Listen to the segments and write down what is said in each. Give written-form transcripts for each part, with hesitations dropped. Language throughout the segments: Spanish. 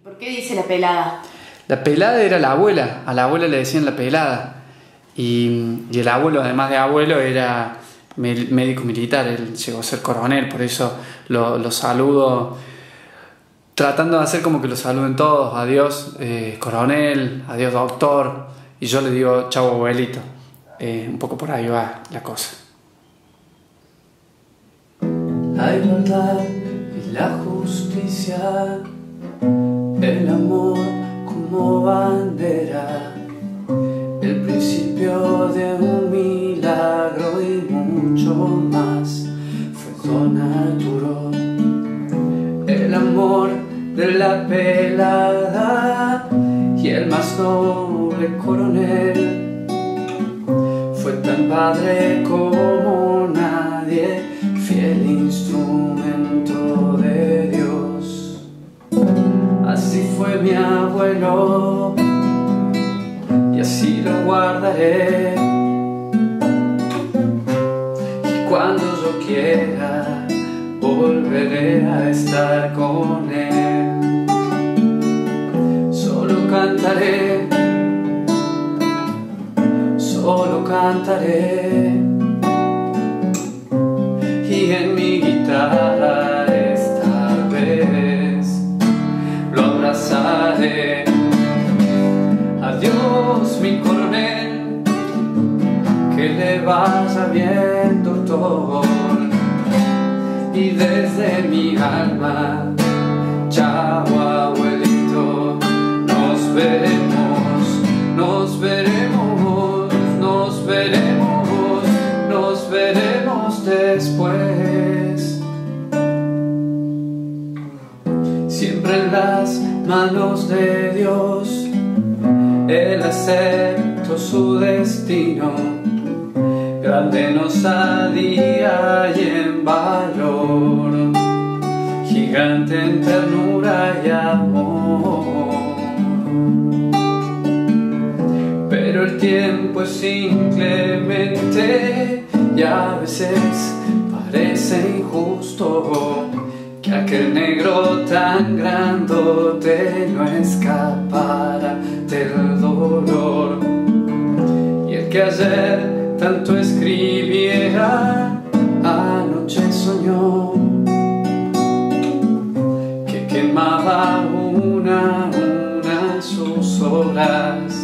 ¿Por qué dice la pelada? La pelada era la abuela, a la abuela le decían la pelada. Y el abuelo, además de abuelo, era médico militar, él llegó a ser coronel, por eso lo saludo, tratando de hacer como que lo saluden todos, adiós coronel, adiós doctor, y yo le digo chau abuelito, un poco por ahí va la cosa. La igualdad y la justicia, el amor como bandera, el principio de un milagro y mucho más fue don Arturo. El amor de la pelada y el más noble coronel fue tan padre como nadie, fiel instrumento de Dios. Así fue mi abuelo y así lo guardaré, y cuando yo quiera volveré a estar con él. Solo cantaré, solo cantaré, y en mi guitarra esta vez lo abrazaré. Adiós mi coronel, que le vaya bien doctor, y desde mi alma, chao abuelito, nos veremos, nos veremos, nos veremos, nos veremos después. Siempre en las manos de Dios, Él aceptó su destino, grande en osadía y en valor, gigante en ternura y amor. Pero el tiempo es inclemente y a veces parece injusto que aquel negro tan grandote no escapara del dolor, y el que ayer tanto escribiera anoche soñó que quemaba una a sus horas.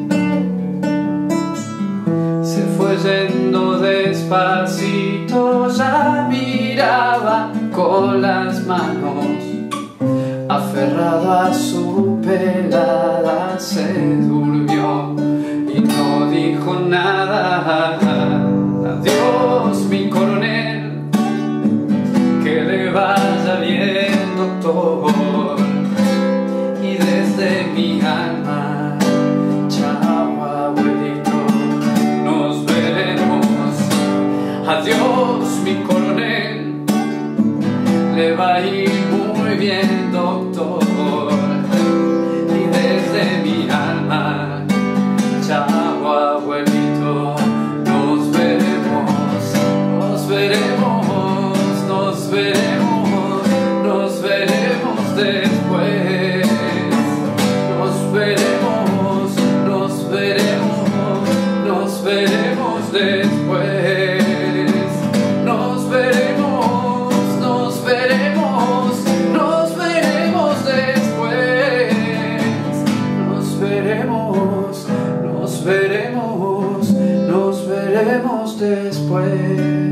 Se fue yendo despacito, ya miraba con las manos, aferrado a su pelada, se durmió y no dijo nada. Adiós mi coronel, que le vaya bien doctor, y desde mi alma, chao abuelito, nos veremos. Adiós mi coronel, le va a ir muy bien doctor, y desde mi alma, chao abuelito, nos veremos, nos veremos, nos veremos, nos veremos después. Nos veremos, nos veremos, nos veremos después. Nos veremos, nos veremos, nos veremos después. Nos veremos, nos veremos, nos veremos después.